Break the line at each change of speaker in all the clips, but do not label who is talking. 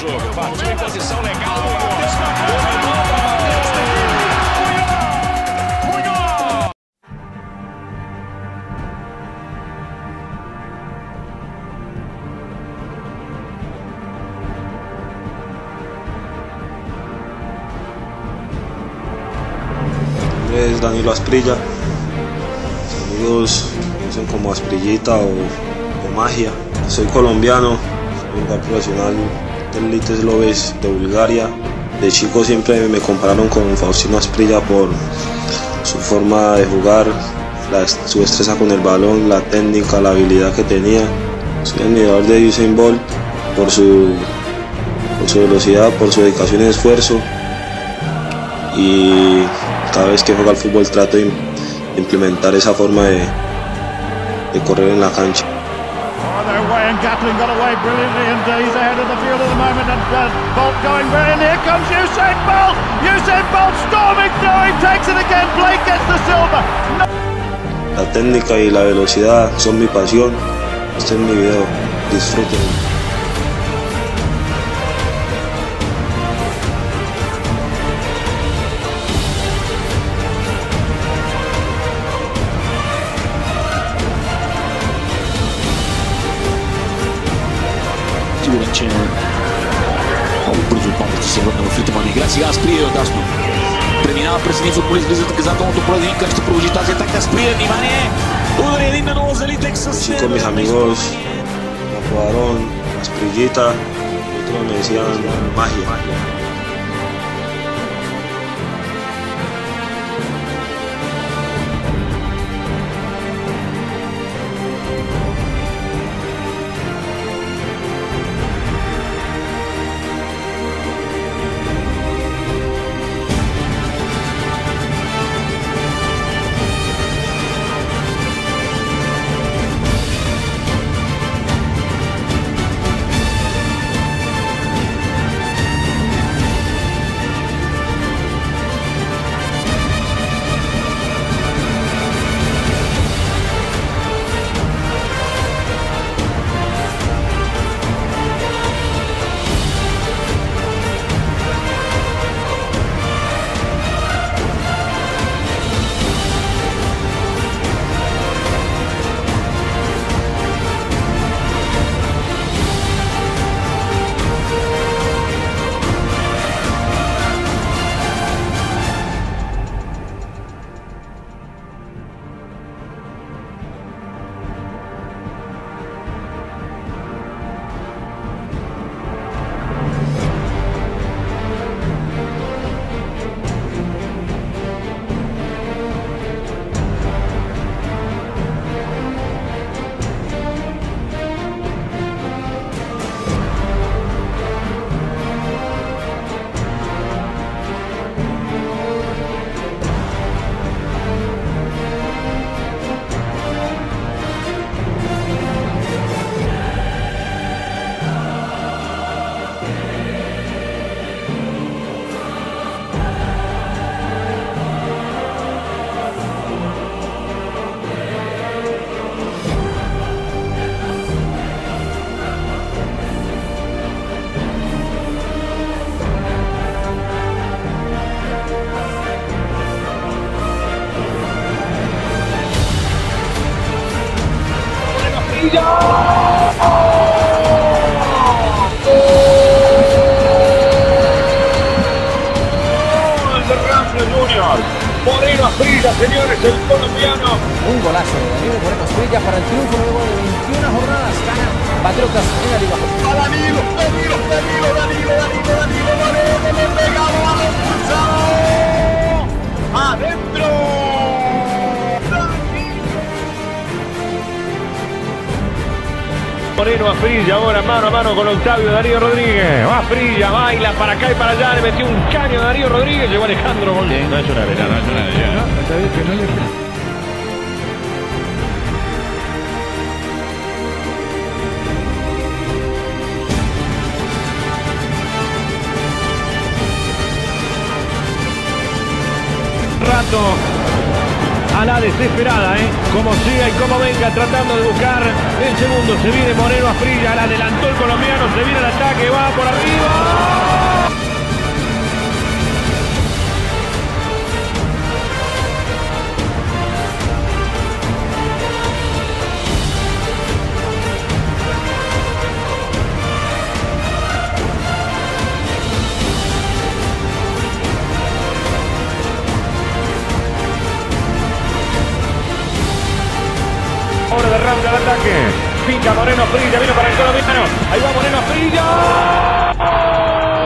jogo. Partiu em posição legal.
Es Danilo Asprilla. Mis amigos me dicen como Asprillita o Magia. Soy colombiano, soy jugador profesional del Elite Sloves de Bulgaria. De chico siempre me compararon con Faustino Asprilla por su forma de jugar, su destreza con el balón, la técnica, la habilidad que tenía. Soy admirador de Usain Bolt por su velocidad, por su dedicación y esfuerzo. Y cada vez que juego al fútbol trato de implementar esa forma de correr en la cancha.
Gatling got away brilliantly and he's ahead of the field at the moment and Bolt going brilliant. Here comes Usain Bolt! Usain Bolt storming through, he takes it again, Blake gets the silver. No.
La técnica y la velocidad son mi pasión. Este es mi video, disfruten.
Brzo pomoć se vrne v ritmu igre, сега Асprija отдясно. Преминава през един футболист, влиза в наказателното поле, да видим как ще продължи тази атака. Асprija, внимание! Удари 1-0 за Литекс с
Con mis amigos me apodaron Asprillita, otros me decían Magia.
Moreno Asprilla, señores, el colombiano.
Un golazo de Danilo Moreno Asprilla para el triunfo luego de 21 jornadas. Gana Patriotas en la Liga.
Danilo, Moreno, le pegado a los cruzados. ¡Adentro!
Moreno Asprilla ahora mano a mano con Octavio Darío Rodríguez. Asprilla baila para acá y para allá, le metió un caño a Darío Rodríguez, llegó Alejandro Gol. No es una arena, no es una arena. No, esta vez que no le... Rato a la desesperada, como siga y como venga, tratando de buscar el segundo. Se viene Moreno Asprilla, la adelantó el colombiano, se viene el ataque, va por arriba. pica Moreno Asprilla, vino para el colombiano. Ahí va Moreno Asprilla.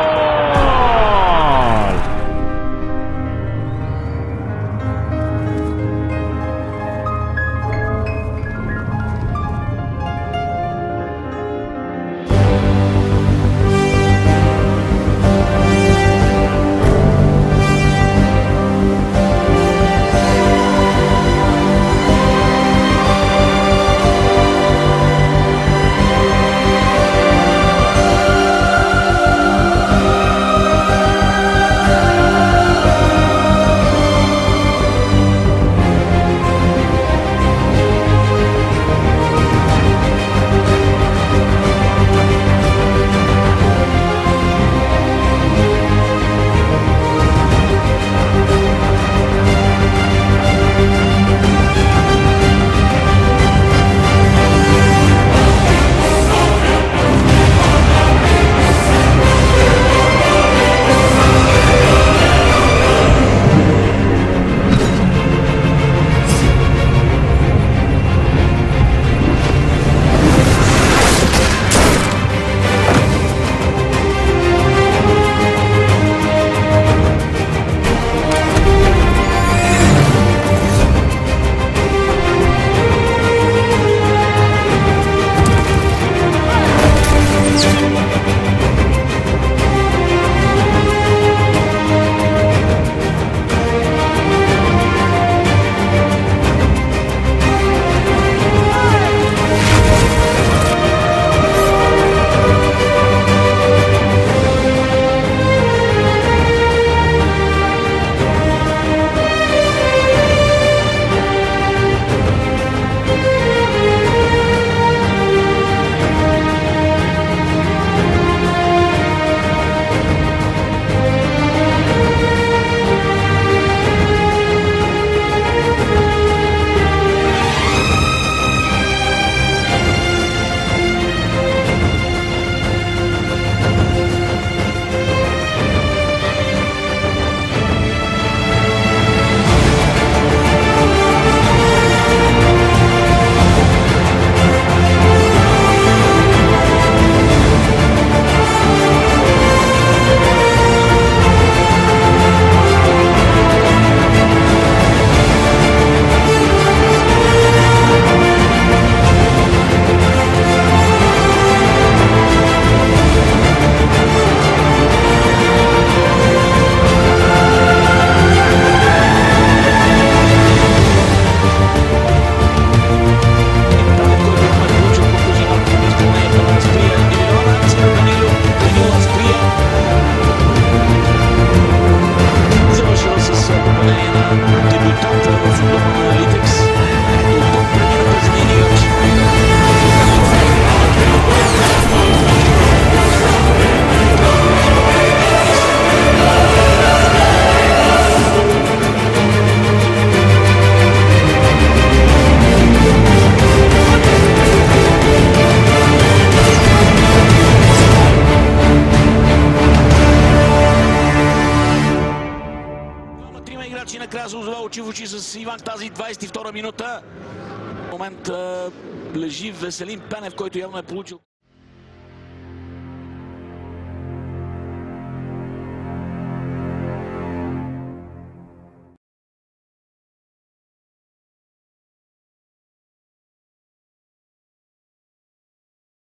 Накрая се озова очи в очи с Иван тази 22-а минута. В момент лежи Веселин Пенев, който явно е получил